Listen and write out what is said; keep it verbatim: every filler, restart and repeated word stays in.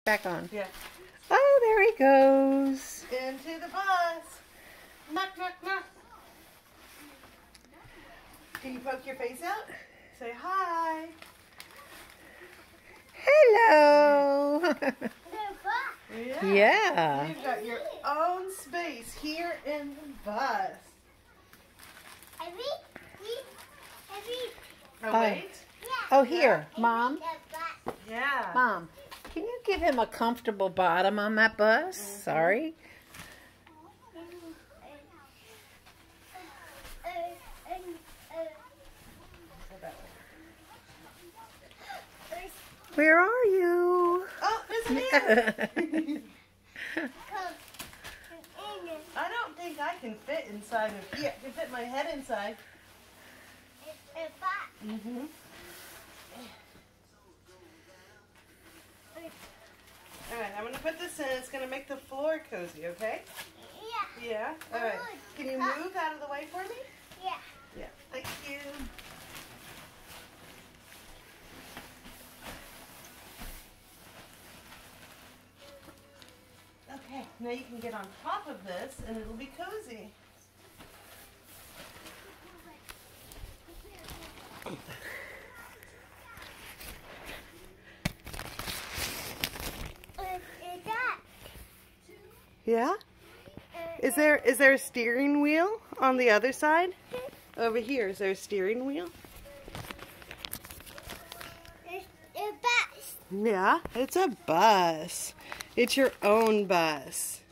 Back on. Yeah. Oh, there he goes. Into the bus. Knock, knock, knock. Can you poke your face out? Say hi. Hello. Yeah. Yeah. You've got your own space here in the bus. Oh, wait. Oh, here, Mom. Yeah. Mom, can you give him a comfortable bottom on that bus? Mm-hmm. Sorry. Where are you? Oh, there's an ant. I don't think I can fit inside of here. I can fit my head inside. Mm-hmm. Alright, I'm going to put this in. It's going to make the floor cozy, okay? Yeah. Yeah? Alright. Can you move out of the way for me? Yeah. Yeah. Thank you. Okay, now you can get on top of this and it'll be cozy. Yeah? Is there is there a steering wheel on the other side? Over here, is there a steering wheel? It's a bus. Yeah, it's a bus. It's your own bus.